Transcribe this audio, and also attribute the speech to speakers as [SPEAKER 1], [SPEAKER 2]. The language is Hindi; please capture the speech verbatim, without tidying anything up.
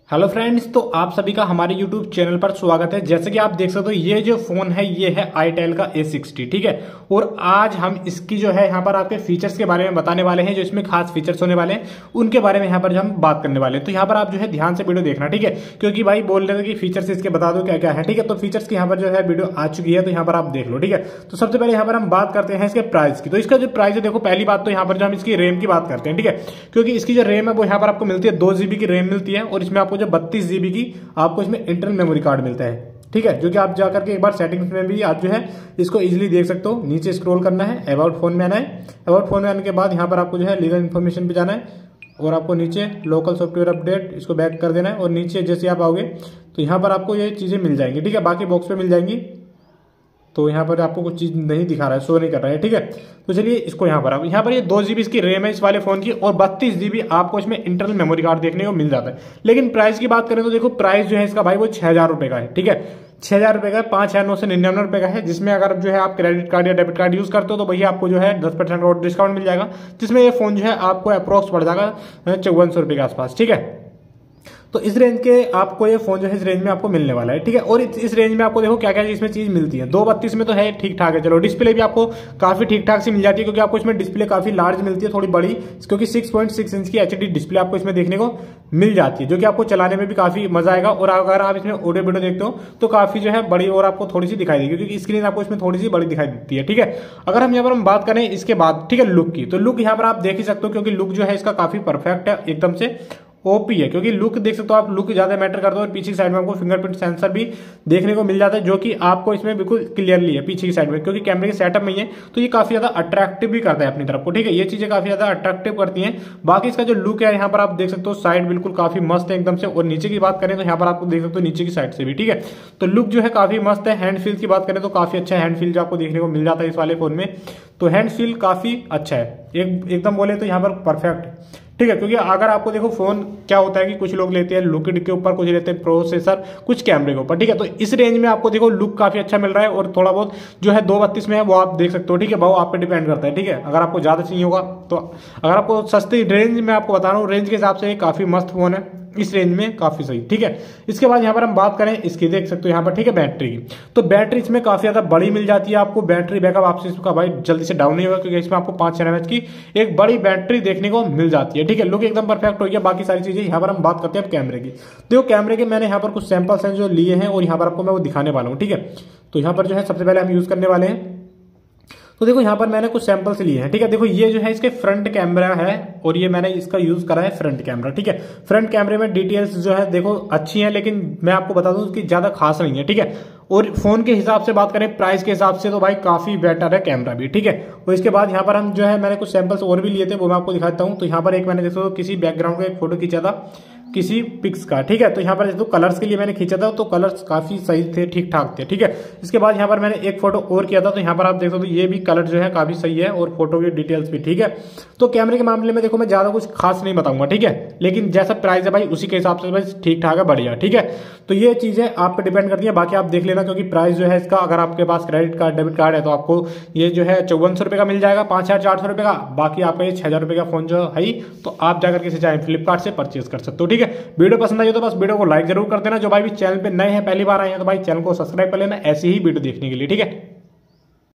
[SPEAKER 1] हेलो फ्रेंड्स, तो आप सभी का हमारे यूट्यूब चैनल पर स्वागत है। जैसे कि आप देख सकते हो ये जो फोन है ये है आईटेल का ए सिक्सटी, ठीक है। और आज हम इसकी जो है यहाँ पर आपके फीचर्स के बारे में बताने वाले हैं, जो इसमें खास फीचर्स होने वाले हैं उनके बारे में यहाँ पर जो हम बात करने वाले हैं। तो यहाँ पर आप जो है ध्यान से वीडियो देखना, ठीक है, क्योंकि भाई बोल रहे थे कि फीचर्स इसके बता दो क्या क्या है, ठीक है। तो फीचर्स की यहाँ पर जो है वीडियो आ चुकी है, तो यहाँ पर आप देख लो, ठीक है। तो सबसे पहले यहाँ पर हम बात करते हैं इसके प्राइस की। तो इसका जो प्राइस है, देखो पहली बात तो यहाँ पर जो हम इसकी रैम की बात करते हैं, ठीक है, क्योंकि इसकी जो रैम है वो यहाँ पर आपको मिलती है दो जीबी की रैम मिलती है, और इसमें आपको जो बत्तीस जीबी आपको इसमें इंटरनल मेमोरी कार्ड मिलता है, ठीक है, जो कि आप जाकर के एक बार सेटिंग्स में भी आप जो है इसको इजीली देख सकते हो। नीचे स्क्रॉल करना है, अबाउट फोन में आना है। अबाउट फोन में आने के बाद यहाँ पर आपको जो है लीगल इन्फॉर्मेशन पे जाना है, और आपको नीचे लोकल सॉफ्टवेयर अपडेट इसको बैक कर देना है, और नीचे जैसे आप आओगे तो यहाँ पर आपको ये चीजें मिल जाएंगी, ठीक है। बाकी बॉक्स पे मिल जाएंगी, तो यहाँ पर आपको कुछ चीज नहीं दिखा रहा है, शो नहीं कर रहा है, ठीक है। तो चलिए इसको यहाँ पर आप यहाँ पर ये दो जीबी इसकी रैम है इस वाले फोन की, और बत्तीस जीबी आपको इसमें इंटरनल मेमोरी कार्ड देखने को मिल जाता है। लेकिन प्राइस की बात करें तो देखो प्राइस जो है इसका भाई वो छह हजार रुपए का है, ठीक है। छह हजार रुपए का, पांच हजार नौ सौ निन्यानवे रुपए का है, जिसमें अगर जो है आप क्रेडिट कार्ड या डेबिट कार्ड यूज करते हो तो भैया आपको जो है दस परसेंट और डिस्काउंट मिल जाएगा, जिसमें ये फोन जो है आपको अप्रोक्स पड़ जाएगा चौवन सौ रुपए के आसपास, ठीक है। तो इस रेंज के आपको ये फोन जो है इस रेंज में आपको मिलने वाला है, ठीक है। और इस रेंज में आपको देखो क्या क्या इसमें चीज मिलती है। दो बत्तीस में तो है ठीक ठाक है, चलो। डिस्प्ले भी आपको काफी ठीक ठाक सी मिल जाती है, क्योंकि आपको इसमें डिस्प्ले काफी लार्ज मिलती है, थोड़ी बड़ी, क्योंकि सिक्स पॉइंट सिक्स इंच की एचडी डिस्प्ले आपको इसमें देखने को मिल जाती है, जो कि आपको चलाने में भी काफी मजा आएगा। और अगर आप इसमें ऑडियो वीडियो देखते हो तो काफी जो है बड़ी और आपको थोड़ी सी दिखाई देगी, क्योंकि स्क्रीन आपको इसमें थोड़ी सी बड़ी दिखाई देती है, ठीक है। अगर हम यहाँ पर हम बात करें इसके बाद, ठीक है, लुक की, तो लुक यहाँ पर आप देख ही सकते हो, क्योंकि लुक जो है इसका काफी परफेक्ट है, एकदम से ओपी है, क्योंकि लुक देख सकते हो आप, लुक ज्यादा मैटर करता है। और पीछे की साइड में आपको फिंगरप्रिंट सेंसर भी देखने को मिल जाता है, जो कि आपको इसमें बिल्कुल क्लियरली है पीछे की साइड में, क्योंकि कैमरे के सेटअप में ही है, तो ये काफी ज्यादा अट्रैक्टिव भी करता है अपनी तरफ को, ठीक है। ये चीजें काफी ज्यादा अट्रैक्टिव करती हैं। बाकी इसका जो लुक है यहाँ पर आप देख सकते हो, साइड बिल्कुल काफी मस्त है एकदम से। और नीचे की बात करें तो यहाँ पर आपको देख सकते हो नीचे की साइड से भी, ठीक है। तो लुक जो है काफी मस्त है। हैंड फील की बात करें तो काफी अच्छा हैंड फील जो आपको देखने को मिल जाता है इस वाले फोन में, तो हैंड फील काफी अच्छा है, एक एकदम बोले तो यहाँ पर परफेक्ट, ठीक है। क्योंकि अगर आपको देखो फोन क्या होता है कि कुछ लोग लेते हैं लुक के ऊपर, कुछ लेते हैं प्रोसेसर, कुछ कैमरे के ऊपर, ठीक है। तो इस रेंज में आपको देखो लुक काफी अच्छा मिल रहा है, और थोड़ा बहुत जो है दो बत्तीस में है वो आप देख सकते हो, ठीक है। वो आप पे डिपेंड करता है, ठीक है। अगर आपको ज्यादा चाहिए होगा तो, अगर आपको सस्ती रेंज में आपको बता रहा हूँ, रेंज के हिसाब से काफी मस्त फोन है, इस रेंज में काफी सही, ठीक है। इसके बाद यहाँ पर हम बात करें इसकी, देख सकते हो यहाँ पर, ठीक है, बैटरी की। तो बैटरी इसमें काफी ज्यादा बड़ी मिल जाती है आपको। बैटरी बैकअप आपसे इसका भाई जल्दी से डाउन नहीं होगा, क्योंकि इसमें आपको पांच छह एमएच की एक बड़ी बैटरी देखने को मिल जाती है, ठीक है। लुक एकदम परफेक्ट हो गया। बाकी सारी चीजें यहाँ पर हम बात करते हैं कैमरे की। देखो कैमरे के मैंने यहाँ पर कुछ सैंपल्स हैं जो लिए हैं, और यहाँ पर आपको मैं वो दिखाने वाला हूँ, ठीक है। तो यहाँ पर जो है सबसे पहले हम यूज करने वाले हैं, तो देखो यहाँ पर मैंने कुछ सैंपल्स लिए हैं, ठीक है। देखो ये जो है इसके फ्रंट कैमरा है, और ये मैंने इसका यूज करा है फ्रंट कैमरा, ठीक है। फ्रंट कैमरे में डिटेल्स जो है देखो अच्छी हैं, लेकिन मैं आपको बता दूं कि ज्यादा खास नहीं है, ठीक है। और फोन के हिसाब से बात करें, प्राइस के हिसाब से, तो भाई काफी बेटर है कैमरा भी, ठीक है। और इसके बाद यहाँ पर हम जो है मैंने कुछ सैंपल्स और भी लिए थे, वो मैं आपको दिखाता हूँ। तो यहाँ पर एक मैंने देखो किसी बैकग्राउंड का एक फोटो खींचा था, किसी पिक्स का, ठीक है। तो यहाँ पर देखो कलर्स के लिए मैंने खींचा था, तो कलर्स काफी सही थे, ठीक ठाक थे, ठीक है। इसके बाद यहाँ पर मैंने एक फोटो और किया था, तो यहाँ पर आप देख सकते हो ये भी कलर जो है काफी सही है, और फोटो की डिटेल्स भी, ठीक है। तो कैमरे के मामले में देखो मैं ज्यादा कुछ खास नहीं बताऊंगा, ठीक है, लेकिन जैसा प्राइस है भाई उसी के हिसाब से भाई ठीक ठाक है, बढ़िया, ठीक है। तो ये चीजें आप पे डिपेंड करती है, बाकी आप देख लेना, क्योंकि प्राइस जो है इसका, अगर आपके पास क्रेडिट कार्ड डेबिट कार्ड है तो आपको ये जो है चौवन सौ रुपए का मिल जाएगा, पांच हजार चार सौ रुपए का। बाकी आपका ये छह हजार रुपए का फोन जो है, तो आप जाकर किसी चाहे फ्लिपकार्ट से परचेज कर सकते हो, ठीक है। वीडियो पसंद आई तो बस वीडियो को लाइक जरूर कर देना। जो भाई भी चैनल पे नए हैं, पहली बार आए हैं, तो भाई चैनल को सब्सक्राइब कर लेना ऐसी ही वीडियो देखने के लिए, ठीक है।